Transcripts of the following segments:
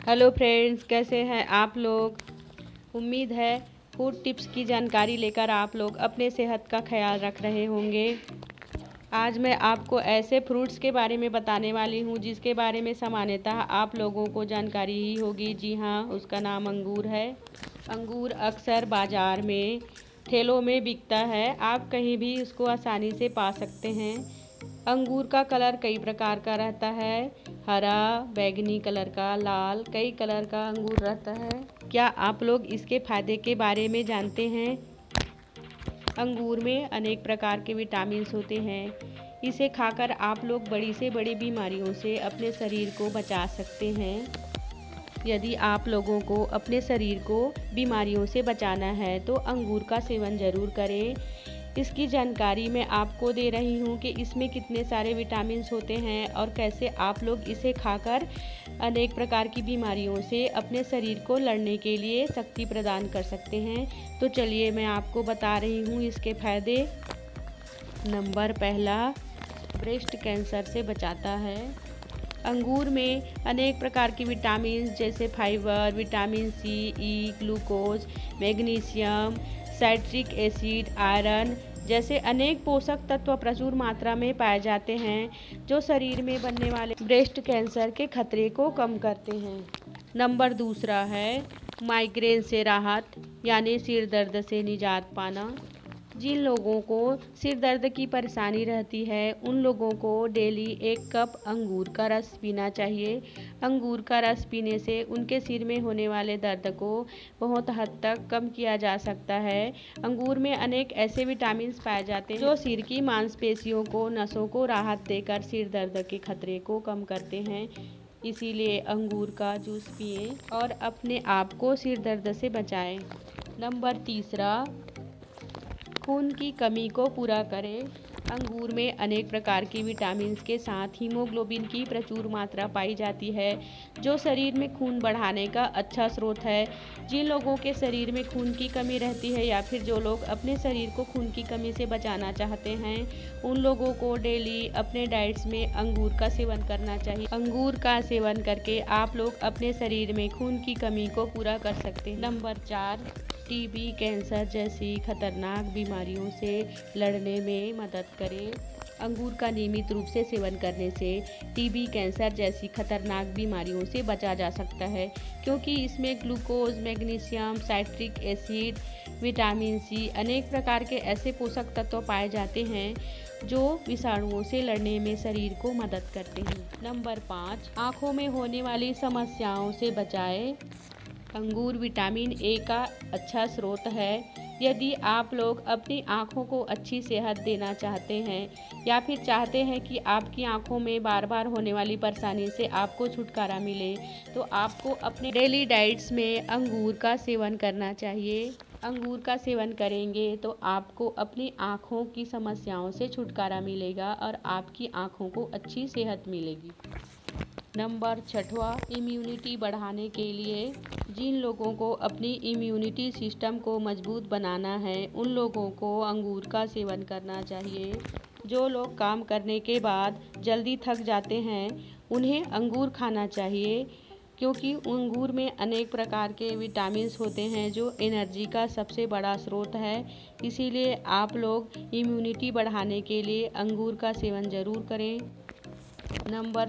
Hello friends, कैसे हैं आप लोग। उम्मीद है फूड टिप्स की जानकारी लेकर आप लोग अपने सेहत का ख्याल रख रहे होंगे। आज मैं आपको ऐसे फ्रूट्स के बारे में बताने वाली हूँ जिसके बारे में सामान्यतः आप लोगों को जानकारी ही होगी। जी हाँ, उसका नाम अंगूर है। अंगूर अक्सर बाज़ार में ठेलों में बिकता है। आप कहीं भी उसको आसानी से पा सकते हैं। अंगूर का कलर कई प्रकार का रहता है। हरा, बैंगनी कलर का, लाल, कई कलर का अंगूर रहता है। क्या आप लोग इसके फायदे के बारे में जानते हैं? अंगूर में अनेक प्रकार के विटामिन्स होते हैं। इसे खाकर आप लोग बड़ी से बड़ी बीमारियों से अपने शरीर को बचा सकते हैं। यदि आप लोगों को अपने शरीर को बीमारियों से बचाना है तो अंगूर का सेवन ज़रूर करें। इसकी जानकारी मैं आपको दे रही हूँ कि इसमें कितने सारे विटामिन्स होते हैं और कैसे आप लोग इसे खाकर अनेक प्रकार की बीमारियों से अपने शरीर को लड़ने के लिए शक्ति प्रदान कर सकते हैं। तो चलिए मैं आपको बता रही हूँ इसके फायदे। नंबर पहला, ब्रेस्ट कैंसर से बचाता है। अंगूर में अनेक प्रकार की विटामिन जैसे fibre, vitamin C, E, glucose, magnesium, citric acid, iron जैसे अनेक पोषक तत्व प्रचुर मात्रा में पाए जाते हैं जो शरीर में बनने वाले ब्रेस्ट कैंसर के खतरे को कम करते हैं। नंबर दूसरा है माइग्रेन से राहत यानी सिर दर्द से निजात पाना। जिन लोगों को सिर दर्द की परेशानी रहती है उन लोगों को डेली 1 कप अंगूर का रस पीना चाहिए। अंगूर का रस पीने से उनके सिर में होने वाले दर्द को बहुत हद तक कम किया जा सकता है। अंगूर में अनेक ऐसे विटामिन पाए जाते हैं जो सिर की मांसपेशियों को, नसों को राहत देकर सिर दर्द के खतरे को कम करते हैं। इसीलिए अंगूर का जूस पिएं और अपने आप को सिर दर्द से बचाएं। नंबर तीसरा, खून की कमी को पूरा करें। अंगूर में अनेक प्रकार के विटामिन के साथ हीमोग्लोबिन की प्रचुर मात्रा पाई जाती है जो शरीर में खून बढ़ाने का अच्छा स्रोत है। जिन लोगों के शरीर में खून की कमी रहती है या फिर जो लोग अपने शरीर को खून की कमी से बचाना चाहते हैं उन लोगों को डेली अपने डाइट्स में अंगूर का सेवन करना चाहिए। अंगूर का सेवन करके आप लोग अपने शरीर में खून की कमी को पूरा कर सकते हैं। नंबर 4, टीबी, कैंसर जैसी खतरनाक बीमारियों से लड़ने में मदद करें। अंगूर का नियमित रूप से सेवन करने से टीबी, कैंसर जैसी खतरनाक बीमारियों से बचा जा सकता है क्योंकि इसमें glucose, magnesium, citric acid, vitamin C, अनेक प्रकार के ऐसे पोषक तत्व पाए जाते हैं जो विषाणुओं से लड़ने में शरीर को मदद करते हैं। नंबर 5, आँखों में होने वाली समस्याओं से बचाए। अंगूर विटामिन ए का अच्छा स्रोत है। यदि आप लोग अपनी आँखों को अच्छी सेहत देना चाहते हैं या फिर चाहते हैं कि आपकी आँखों में बार बार होने वाली परेशानी से आपको छुटकारा मिले तो आपको अपने डेली डाइट्स में अंगूर का सेवन करना चाहिए। अंगूर का सेवन करेंगे तो आपको अपनी आँखों की समस्याओं से छुटकारा मिलेगा और आपकी आँखों को अच्छी सेहत मिलेगी। नंबर 6, इम्यूनिटी बढ़ाने के लिए। जिन लोगों को अपनी इम्यूनिटी सिस्टम को मजबूत बनाना है उन लोगों को अंगूर का सेवन करना चाहिए। जो लोग काम करने के बाद जल्दी थक जाते हैं उन्हें अंगूर खाना चाहिए क्योंकि अंगूर में अनेक प्रकार के विटामिन्स होते हैं जो एनर्जी का सबसे बड़ा स्रोत है। इसीलिए आप लोग इम्यूनिटी बढ़ाने के लिए अंगूर का सेवन ज़रूर करें। नंबर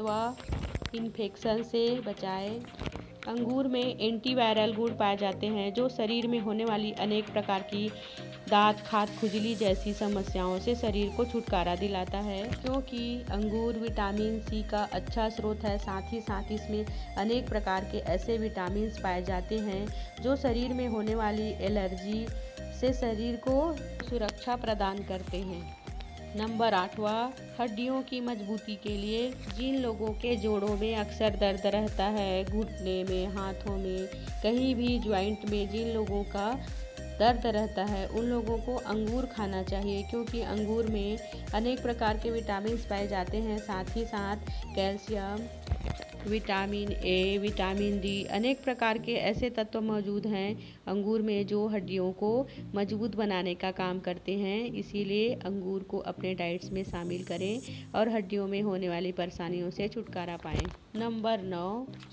7, इन्फेक्शन से बचाए। अंगूर में एंटीवायरल गुण पाए जाते हैं जो शरीर में होने वाली अनेक प्रकार की दांत, खाज, खुजली जैसी समस्याओं से शरीर को छुटकारा दिलाता है। क्योंकि अंगूर विटामिन सी का अच्छा स्रोत है, साथ ही साथ इसमें अनेक प्रकार के ऐसे विटामिन पाए जाते हैं जो शरीर में होने वाली एलर्जी से शरीर को सुरक्षा प्रदान करते हैं। नंबर 8, हड्डियों की मजबूती के लिए। जिन लोगों के जोड़ों में अक्सर दर्द रहता है, घुटने में, हाथों में, कहीं भी जॉइंट में जिन लोगों का दर्द रहता है उन लोगों को अंगूर खाना चाहिए क्योंकि अंगूर में अनेक प्रकार के विटामिन पाए जाते हैं। साथ ही साथ calcium, vitamin A, vitamin D, अनेक प्रकार के ऐसे तत्व मौजूद हैं अंगूर में जो हड्डियों को मजबूत बनाने का काम करते हैं। इसीलिए अंगूर को अपने डाइट्स में शामिल करें और हड्डियों में होने वाली परेशानियों से छुटकारा पाएं। नंबर 9,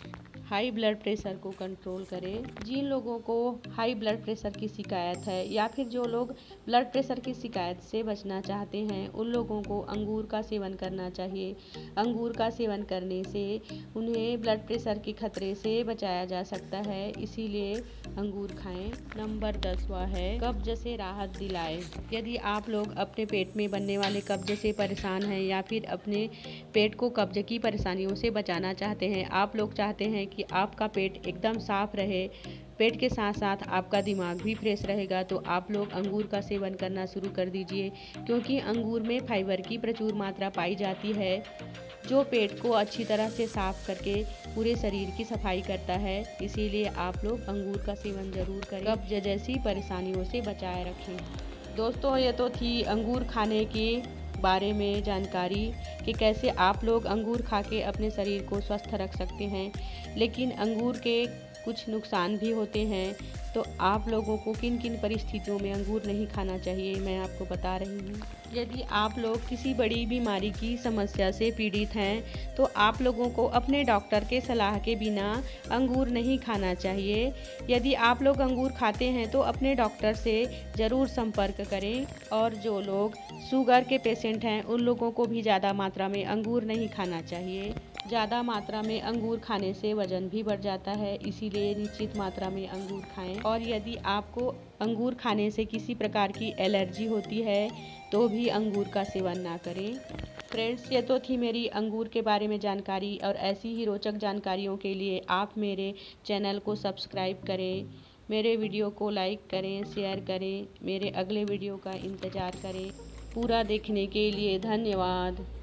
हाई ब्लड प्रेशर को कंट्रोल करे। जिन लोगों को हाई ब्लड प्रेशर की शिकायत है या फिर जो लोग ब्लड प्रेशर की शिकायत से बचना चाहते हैं, उन लोगों को अंगूर का सेवन करना चाहिए। अंगूर का सेवन करने से उन्हें ब्लड प्रेशर के खतरे से बचाया जा सकता है, इसीलिए अंगूर खाएं। नंबर 10वां है कब्ज से राहत दिलाए। यदि आप लोग अपने पेट में बनने वाले कब्ज से परेशान हैं या फिर अपने पेट को कब्ज की परेशानियों से बचाना चाहते हैं, आप लोग चाहते हैं कि आपका पेट एकदम साफ रहे, पेट के साथ साथ आपका दिमाग भी फ्रेश रहेगा, तो आप लोग अंगूर का सेवन करना शुरू कर दीजिए, क्योंकि अंगूर में फाइबर की प्रचुर मात्रा पाई जाती है, जो पेट को अच्छी तरह से साफ करके पूरे शरीर की सफाई करता है। इसीलिए आप लोग अंगूर का सेवन ज़रूर करें, कब्ज जैसी परेशानियों से बचाए रखें। दोस्तों, ये तो थी अंगूर खाने के बारे में जानकारी कि कैसे आप लोग अंगूर खा के अपने शरीर को स्वस्थ रख सकते हैं। लेकिन अंगूर के कुछ नुकसान भी होते हैं, तो आप लोगों को किन किन परिस्थितियों में अंगूर नहीं खाना चाहिए मैं आपको बता रही हूँ। यदि आप लोग किसी बड़ी बीमारी की समस्या से पीड़ित हैं, तो आप लोगों को अपने डॉक्टर के सलाह के बिना अंगूर नहीं खाना चाहिए। यदि आप लोग अंगूर खाते हैं तो अपने डॉक्टर से ज़रूर संपर्क करें। और जो लोग शुगर के पेशेंट हैं, उन लोगों को भी ज़्यादा मात्रा में अंगूर नहीं खाना चाहिए। ज़्यादा मात्रा में अंगूर खाने से वज़न भी बढ़ जाता है, इसीलिए निश्चित मात्रा में अंगूर खाएं। और यदि आपको अंगूर खाने से किसी प्रकार की एलर्जी होती है, तो भी अंगूर का सेवन ना करें। फ्रेंड्स, ये तो थी मेरी अंगूर के बारे में जानकारी, और ऐसी ही रोचक जानकारियों के लिए आप मेरे चैनल को सब्सक्राइब करें, मेरे वीडियो को लाइक करें, शेयर करें, मेरे अगले वीडियो का इंतज़ार करें। पूरा देखने के लिए धन्यवाद।